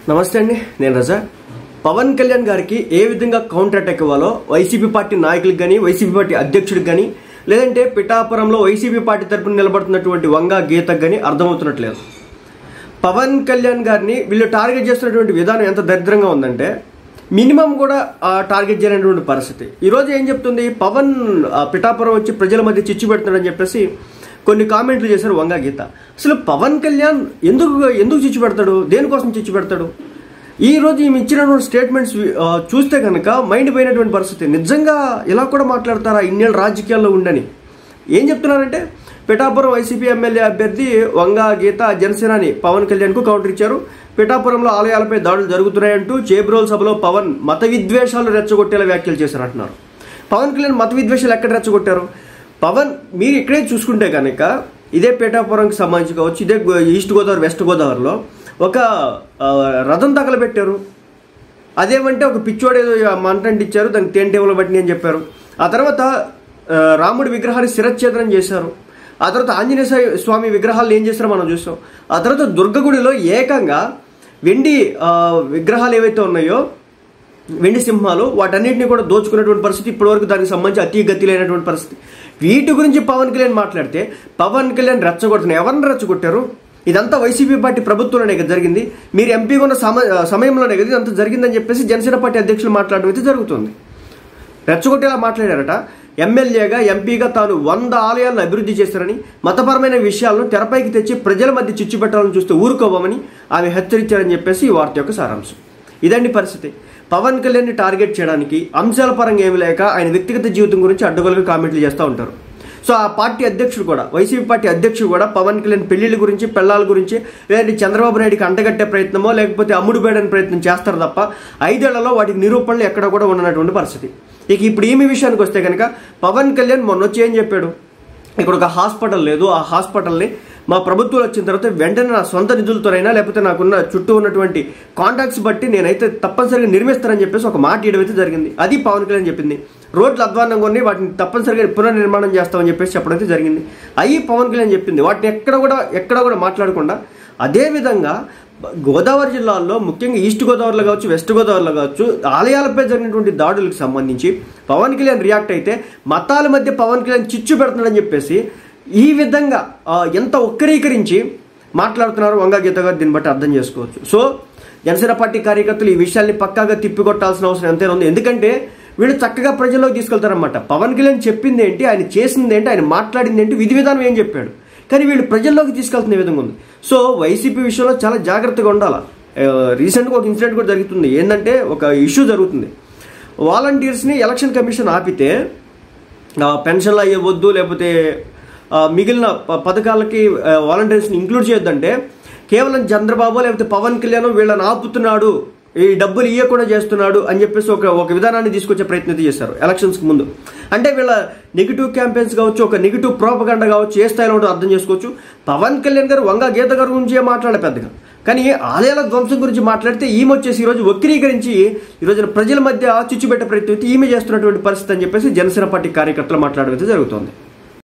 నమస్తే అండి, నేను రజా. పవన్ కళ్యాణ్ గారికి ఏ విధంగా కౌంటర్ అటాక్ ఇవ్వాలో వైసీపీ పార్టీ నాయకులకు కానీ, వైసీపీ పార్టీ అధ్యక్షుడికి కానీ, లేదంటే పిఠాపురంలో వైసీపీ పార్టీ తరపున నిలబడుతున్నటువంటి వంగా గీతకు కానీ అర్థమవుతున్నట్లేదు. పవన్ కళ్యాణ్ గారిని వీళ్ళు టార్గెట్ చేస్తున్నటువంటి విధానం ఎంత దరిద్రంగా ఉందంటే మినిమం కూడా టార్గెట్ చేయలేనటువంటి పరిస్థితి. ఈరోజు ఏం చెప్తుంది, పవన్ పిఠాపురం వచ్చి ప్రజల మధ్య చిచ్చు పెడుతున్నాడని చెప్పేసి కొన్ని కామెంట్లు చేశారు వంగా గీత. అసలు పవన్ కళ్యాణ్ ఎందుకు చిచ్చు పెడతాడు, దేనికోసం చిచ్చు పెడతాడు? ఈ రోజు ఈమె ఇచ్చినటువంటి స్టేట్మెంట్స్ చూస్తే కనుక మైండ్ పోయినటువంటి పరిస్థితి. నిజంగా ఇలా కూడా మాట్లాడతారా ఇన్నేళ్ళు రాజకీయాల్లో ఉండని? ఏం చెప్తున్నారంటే పిఠాపురం వైసీపీ ఎమ్మెల్యే అభ్యర్థి వంగా గీత జనసేనాని పవన్ కళ్యాణ్కు కౌంటర్ ఇచ్చారు. పిఠాపురంలో ఆలయాలపై దాడులు జరుగుతున్నాయంటూ చేబ్రోల్ సభలో పవన్ మత విద్వేషాలు రెచ్చగొట్టేలా వ్యాఖ్యలు చేశారంటున్నారు. పవన్ కళ్యాణ్ మత విద్వేషాలు ఎక్కడ రెచ్చగొట్టారు? పవన్ మీరు ఇక్కడే చూసుకుంటే కనుక ఇదే పిఠాపురంకి సంబంధించి కావచ్చు, ఇదే ఈస్ట్ గోదావరి వెస్ట్ గోదావరిలో ఒక రథం తగలబెట్టారు. అదేమంటే ఒక పిచ్చోడేదో మంటంటి ఇచ్చారు, దానికి తేనె టేబుల్ బట్టి అని చెప్పారు. ఆ తర్వాత రాముడి విగ్రహాన్ని శిరచ్ఛేదనం చేశారు. ఆ తర్వాత ఆంజనేయ స్వామి విగ్రహాలను ఏం చేశారో మనం చూసాం. ఆ తర్వాత దుర్గగుడిలో ఏకంగా వెండి విగ్రహాలు ఏవైతే ఉన్నాయో, వెండి సింహాలు, వాటన్నిటిని కూడా దోచుకున్నటువంటి పరిస్థితి. ఇప్పటివరకు దానికి సంబంధించి అతి గతి లేనటువంటి పరిస్థితి. వీటి గురించి పవన్ కళ్యాణ్ మాట్లాడితే పవన్ కళ్యాణ్ రెచ్చగొడుతున్నారు. ఎవరిని రెచ్చగొట్టారు? ఇదంతా వైసీపీ పార్టీ ప్రభుత్వంలోనే కదా జరిగింది, మీరు ఎంపీగా ఉన్న సమయంలోనే కదా ఇదంతా జరిగిందని చెప్పేసి జనసేన పార్టీ అధ్యక్షులు మాట్లాడడం అయితే జరుగుతుంది. రెచ్చగొట్టేలా మాట్లాడారట. ఎమ్మెల్యేగా ఎంపీగా తాను 100 ఆలయాలను అభివృద్ధి చేశారని, మతపరమైన విషయాలను తెరపైకి తెచ్చి ప్రజల మధ్య చిచ్చు పెట్టాలని చూస్తే ఊరుకోవమని ఆమె హెచ్చరించారని చెప్పేసి ఈ వార్త యొక్క సారాంశం. ఇదండి పరిస్థితి. పవన్ కళ్యాణ్ని టార్గెట్ చేయడానికి అంశాల పరంగా ఏమి లేక ఆయన వ్యక్తిగత జీవితం గురించి అడ్డగోలుగా కామెంట్లు చేస్తూ ఉంటారు. సో ఆ పార్టీ అధ్యక్షుడు కూడా, వైసీపీ పార్టీ అధ్యక్షుడు కూడా పవన్ కళ్యాణ్ పెళ్లిళ్ళ గురించి, పెళ్లాల గురించి, లేదంటే చంద్రబాబు నాయుడికి అంటగట్టే ప్రయత్నమో లేకపోతే అమ్ముడు బేడని ప్రయత్నం చేస్తారు తప్ప 5 ఏళ్లలో వాటికి నిరూపణలు ఎక్కడ కూడా ఉన్నటువంటి పరిస్థితి. ఇక ఇప్పుడు ఈమె విషయానికి వస్తే కనుక పవన్ కళ్యాణ్ మొన్న వచ్చి ఏం చెప్పాడు, ఇక్కడ ఒక హాస్పిటల్ లేదు, ఆ హాస్పిటల్ని మా ప్రభుత్వాలు వచ్చిన తర్వాత వెంటనే నా సొంత నిధులతోనైనా లేకపోతే నాకున్న చుట్టూ ఉన్నటువంటి కాంటాక్ట్స్ బట్టి నేనైతే తప్పనిసరిగా నిర్మిస్తానని చెప్పేసి ఒక మాట ఇవ్వడం అయితే జరిగింది. అది పవన్ కళ్యాణ్ చెప్పింది. రోడ్లు అధ్వానంగా ఉన్నాయి, వాటిని తప్పనిసరిగా పునర్నిర్మాణం చేస్తామని చెప్పేసి చెప్పడం అయితే జరిగింది. అవి పవన్ కళ్యాణ్ చెప్పింది. వాటిని ఎక్కడ కూడా మాట్లాడకుండా అదేవిధంగా గోదావరి జిల్లాల్లో ముఖ్యంగా ఈస్ట్ గోదావరిలో కావచ్చు, వెస్ట్ గోదావరిలో కావచ్చు, ఆలయాలపై జరిగినటువంటి దాడులకు సంబంధించి పవన్ కళ్యాణ్ రియాక్ట్ అయితే మతాల మధ్య పవన్ కళ్యాణ్ చిచ్చు పెడుతున్నాడని చెప్పేసి ఈ విధంగా ఎంత వక్రీకరించి మాట్లాడుతున్నారు వంగా గీత గారు, దీన్ని బట్టి అర్థం చేసుకోవచ్చు. సో జనసేన పార్టీ కార్యకర్తలు ఈ విషయాల్ని పక్కాగా తిప్పికొట్టాల్సిన అవసరం ఎంతైనా ఉంది. ఎందుకంటే వీళ్ళు చక్కగా ప్రజల్లోకి తీసుకెళ్తారన్నమాట. పవన్ కళ్యాణ్ చెప్పింది ఏంటి, ఆయన చేసింది ఏంటి, ఆయన మాట్లాడింది ఏంటి, విధి విధానం ఏం చెప్పాడు, కానీ వీళ్ళు ప్రజల్లోకి తీసుకెళ్తున్న విధంగా ఉంది. సో వైసీపీ విషయంలో చాలా జాగ్రత్తగా ఉండాలి. రీసెంట్గా ఒక ఇన్సిడెంట్ కూడా జరుగుతుంది. ఏంటంటే ఒక ఇష్యూ జరుగుతుంది. వాలంటీర్స్ని ఎలక్షన్ కమిషన్ ఆపితే పెన్షన్లు అయ్యవద్దు, లేకపోతే మిగిలిన పథకాలకి వాలంటీర్స్ని ఇంక్లూడ్ చేయొద్దంటే కేవలం చంద్రబాబు లేకపోతే పవన్ కళ్యాణ్ వీళ్ళని ఆపుతున్నాడు, ఈ డబ్బులు ఇవ్వకుండా చేస్తున్నాడు అని చెప్పేసి ఒక విధానాన్ని తీసుకొచ్చే ప్రయత్నం చేశారు ఎలక్షన్స్కి ముందు. అంటే వీళ్ళ నెగిటివ్ క్యాంపెయిన్స్ కావచ్చు, ఒక నెగిటివ్ ప్రోపగండా కావచ్చు, ఏ స్థాయిలో ఉంటుందో అర్థం చేసుకోవచ్చు. పవన్ కళ్యాణ్ గారు వంగా గీత గారి గురించి మాట్లాడే పెద్దగా, కానీ ఆలయాల ధ్వంసం గురించి మాట్లాడితే ఈమె వచ్చేసి ఈరోజు వక్రీకరించి ఈరోజు ప్రజల మధ్య చిచ్చుపెట్టే ప్రయత్నం ఈమె చేస్తున్నటువంటి పరిస్థితి అని చెప్పేసి జనసేన పార్టీ కార్యకర్తలు మాట్లాడడం జరుగుతోంది.